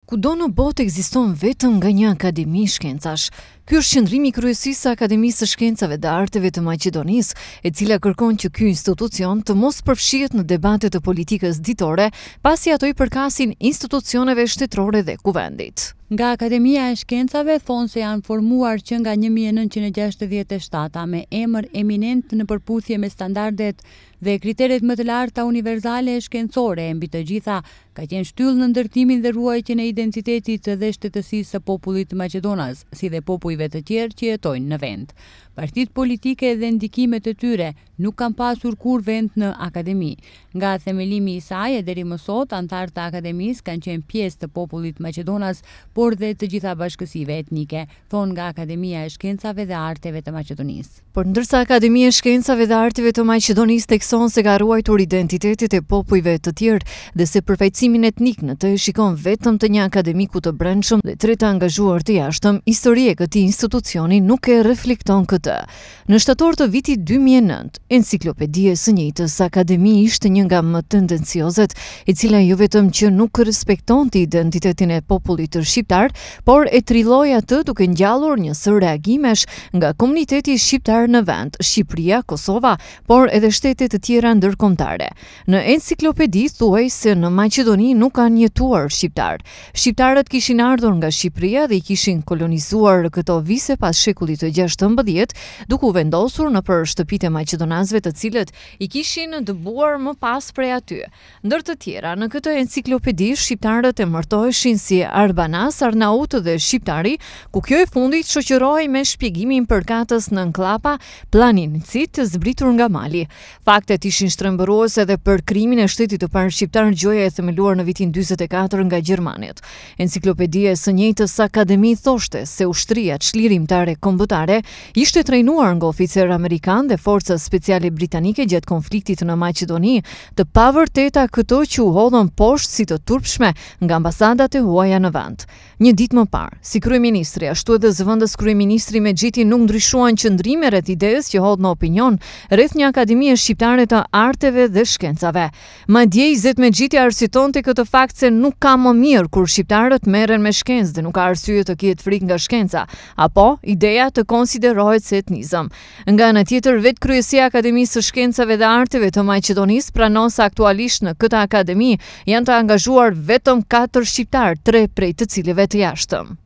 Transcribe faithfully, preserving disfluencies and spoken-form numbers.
Kudo në botë ekziston vetëm nga një akademi shkencash. Ky është qëndrimi i kryesisë së Akademisë së Shkencave dhe Arteve të Maqedonisë, e cila kërkon që ky institucion të mos përfshihet në debate të politikës ditore, pasi ato i përkasin institucioneve shtetërore dhe kuvendit. Nga Akademia e Shkencave thonë se janë formuar që nga një mijë e nëntëqind e gjashtëdhjetë e shtatë me emër eminent në përputhje me standardet dhe kriteret më të larta univerzale e shkencore, e mbi të gjitha ka qenë shtyllë në ndërtimin dhe ruajtjen e identitetit dhe shtetësisë së popullit të Maqedonas, si dhe popujve të tjerë që jetojnë në vend. Partitë politike dhe ndikimet e tyre nuk kanë pasur kur vend në akademi. Nga themelimi i saj e deri më sot, anëtarët të akademisë kanë qenë pjesë të popullit Maqedonas, por dhe të gjitha bashkësive etnike, thonë nga Akademia e Shkencave dhe Arteve të Maqedonisë. Por ndërsa Akademia e Shkencave dhe Arteve të Maqedonisë thekson se ka ruajtur identitetit e popujve të tjerë dhe se përfaqësimin etnik në të shikon vetëm të një akademiku të brendshëm dhe tre të angazhuar të jashtëm, historia e këtij institucioni nuk e reflekton këtë. Në shtator të vitit dy mijë e nëntë, Enciklopedia e së njëjtës akademi ishte një nga më tendenciozet, e cila jo vetëm që nuk respektonte identitetin e popullit të shqiptar, por e trilloi atë duke ngjallur një sër reagimesh nga komuniteti shqiptar në vend, Shqipëria, Kosova, por edhe shtete të tjera ndërkombëtare. Në enciklopedi thuaj se në Maqedoni nuk kanë jetuar shqiptar. Shqiptarët kishin ardhur nga Shqipëria dhe i kishin kolonizuar këto vise pas shekullit të gjashtëmbëdhjetë, duke u vendosur në për shtëpitë e maqedonasëve të cilët i kishin dëbuar më pas prej aty. Ndër të tjera, në këtë enciklopedi shqiptarët e emërtoheshin si Arbanas, Arnaut dhe Shqiptari, ku kjo e fundit shoqërohej me shpjegimin përkatës në Nklapa, Planincit, zbritur nga mali. Faktet ishin shtrembëruese edhe për krimin e shtetit të parë shqiptar, gjoja e themeluar në vitin dyzet e katër nga Gjermanit. Enciklopedia e së njëjtës akademi thoshte se ushtria çlirimtare kombëtare ishte trajnuar nga oficer amerikan dhe forca speciale britanike gjatë konfliktit në Maqedoni, të pavërteta këto që u hodhën poshtë si të turpshme nga ambasadat e huaja në vend. Një ditë më parë, si kryeministri ashtu edhe zëvendës kryeministri Mexhiti nuk ndryshuan qëndrime rreth idesë që hodh në opinion rreth një akademie shqiptare të arteve dhe shkencave. Madje Izet Mexhiti arsyetonte këtë fakt se nuk ka më mirë kur shqiptarët merren me shkencë dhe nuk ka arsye të ketë frikë nga shkenca, apo ideja të konsiderohet se etnizëm. Nga ana tjetër, vetë kryesia e Akademisë së Shkencave dhe Arteve të Maqedonisë pranon se aktualisht në këtë akademi janë të angazhuar vetëm katër shqiptar, tre prej të cilëve të jashtëm.